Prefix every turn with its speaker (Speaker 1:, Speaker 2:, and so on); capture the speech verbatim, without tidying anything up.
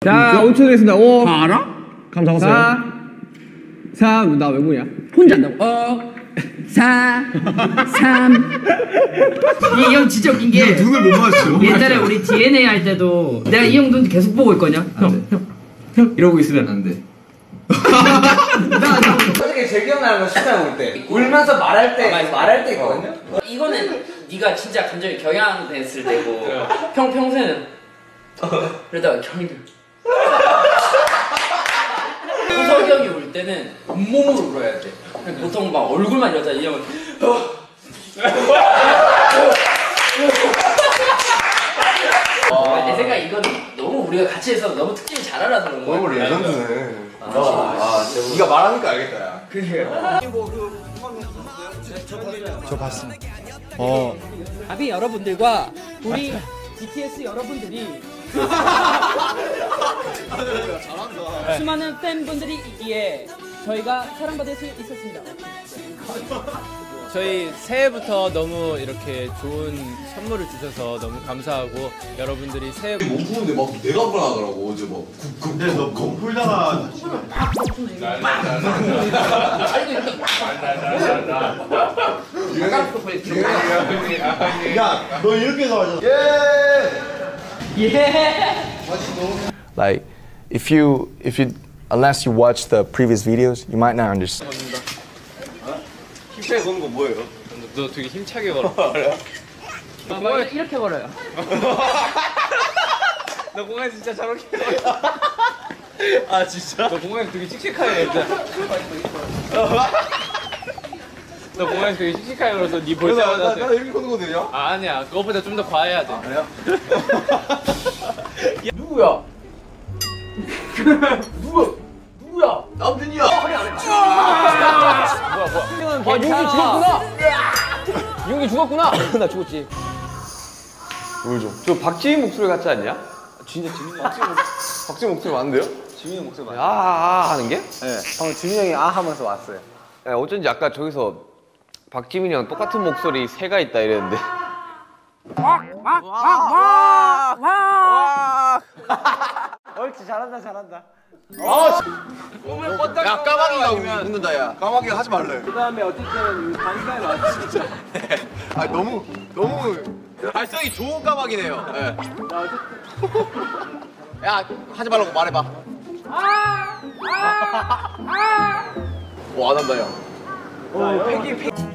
Speaker 1: 자, 오 초 드리겠습니다. 오.
Speaker 2: 다 알아?
Speaker 1: 감 잡았어요. 사, 삼, 나 외국이야.
Speaker 2: 혼자 한다고. 어, 사, 삼. 이 형 진짜 웃긴 게
Speaker 3: 눈을 못 맞춰.
Speaker 2: 옛날에 우리 디엔에이 할 때도 내가 이 형 눈 계속 보고 있거든요. 형, 형, 형 이러고 있으면 안 돼.
Speaker 4: 나 솔직히 제일 기억나는 건 신나 올 때. 울면서 말할 때 아, 말할 때 있거든요.
Speaker 2: 이거는 네가 진짜 감정이 경향됐을 때고 형 평소에는 그러다가 경이들 호석이 형이 울 때는 온몸으로 울어야 돼. 보통 막 얼굴만 여자 이 형은 어, 내 생각에 이건 너무 우리가 같이 해서 너무 특징이 잘 알아들은 거야.
Speaker 3: 너무 레전드네. 아, 아, 네가 말하니까 알겠다, 야.
Speaker 2: 그래.
Speaker 5: 저 봤습니다. 어.
Speaker 6: 아비 여러분들과 우리 비티에스 여러분들이 수많은 팬분들이 있기에 저희가 사랑받을 수 있었습니다.
Speaker 5: 저희 새해부터 너무 이렇게 좋은 선물을 주셔서 너무 감사하고 여러분들이 새해
Speaker 3: 몸 푸는데 막 내가 불안하더라고, 어제 막. 근데 너 몸 풀다가 야, 너 이렇게 해서 하잖아.
Speaker 7: Like, if you, if you, unless you watch the previous videos, you might not understand.
Speaker 3: 힘차게 거는 거 뭐예요?
Speaker 5: 너 되게 힘차게 걸어.
Speaker 6: 아, 뭐 이렇게 걸어요.
Speaker 5: 너 공항 진짜 저렇게 걸어. 아 진짜? 너 공항 되게 씩씩하게 했다. 너 공항 되게 씩씩하게 걸어서 네 볼 때마다.
Speaker 3: 나 이렇게 거는 거 되냐?
Speaker 5: 아, 아니야. 그것보다 좀 더 과해야 돼.
Speaker 3: 아니야?
Speaker 2: 누구야? 누구? 누구야?
Speaker 3: 남준이야.
Speaker 6: 아, 용기 죽었구나. 용기 죽었구나. 나 죽었지.
Speaker 7: 물 좀. 저 박지민 목소리 같지 않냐? 진짜 지민이 박지민, 박지민 목소리 맞는데요? 지민이 목소리 맞아. 아, 아, 아 하는 게?
Speaker 4: 네. 방금 지민 형이 아 하면서 왔어요.
Speaker 7: 야, 어쩐지 아까 저기서 박지민이랑 똑같은 목소리 새가 있다 이랬는데.
Speaker 4: 옳지, 잘한다, 잘한다.
Speaker 3: 야, 까마귀가 웃는다, 야. 까마귀가 하지 말래.
Speaker 4: 그 다음에 어쨌든 단가에 맞 진짜.
Speaker 3: 아, 너무, 너무 발성이 좋은 까마귀네요. 예. 야, 하지 말라고 말해봐. 뭐 안 한다, 야.
Speaker 4: 어, 팽이, 팽이.